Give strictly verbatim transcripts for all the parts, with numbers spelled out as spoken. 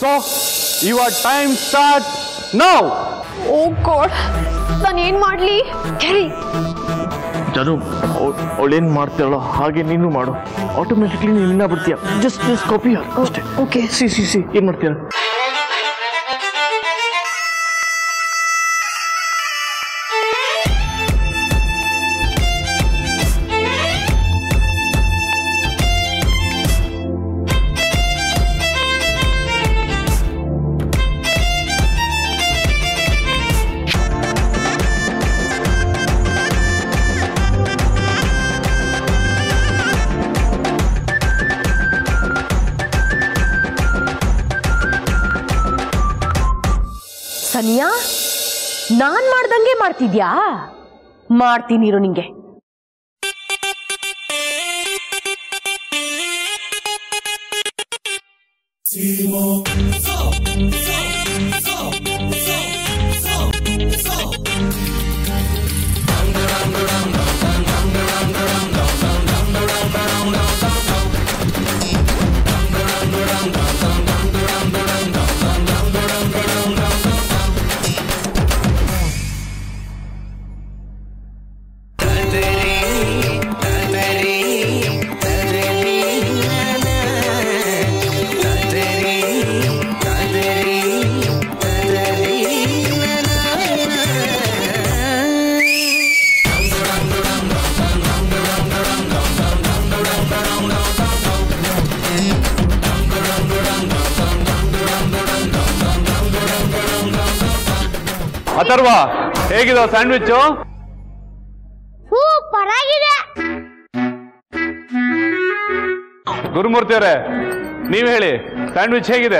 So, your time starts now. Oh God, ನಾನು ಏನ್ ಮಾಡ್ಲಿ? ಹೇಳಿ. ಜಾನು, ಅವಳೇನ್ ಮಾಡ್ತಾಳೋ ಹಾಗೆ ನೀನು ಮಾಡು. ಆಟೋಮೆಟಿಕ್ಲಿ ನೀನು ವಿನ್ ಆಗ್ಬಿಡ್ತೀಯ. ಜಸ್ಟ್ ಜಸ್ಟ್ ಕಾಪಿ ಅಷ್ಟೇ. ಓಕೆ. ಸಿ ಸಿ ಸಿ ಏನ್ ಮಾಡ್ತೀಯ? ಸನಿಯಾ, ನಾನ್ ಮಾಡ್ದಂಗೆ ಮಾಡ್ತಿದ್ಯಾ? ಮಾಡ್ತೀನಿರು ನಿಂಗೆ. ಅಥರ್ವ, ಹೇಗಿದೆ ಸ್ಯಾಂಡ್ವಿಚ್? ಸೂಪರ್ ಆಗಿದೆ. ಗುರುಮೂರ್ತಿ ಅವರೇ, ನೀವ್ ಹೇಳಿ, ಸ್ಯಾಂಡ್ವಿಚ್ ಹೇಗಿದೆ?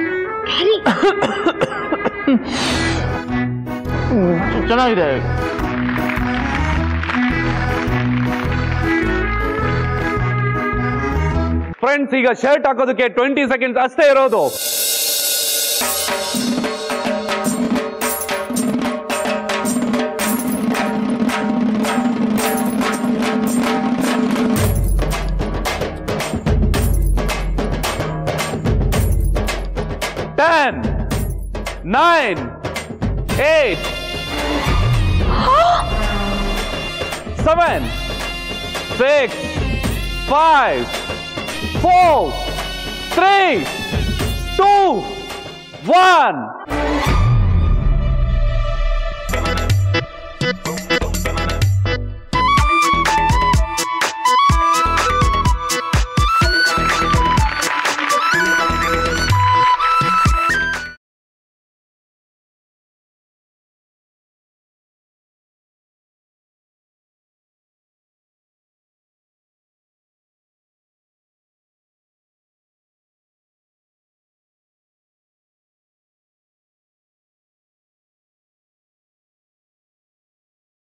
ಚೆನ್ನಾಗಿದೆ. ಫ್ರೆಂಡ್ಸ್, ಈಗ ಶರ್ಟ್ ಹಾಕೋದಕ್ಕೆ ಟ್ವೆಂಟಿ ಸೆಕೆಂಡ್ಸ್ ಅಷ್ಟೇ ಇರೋದು. Ten, nine, eight, seven, six, five, four, three, two, one.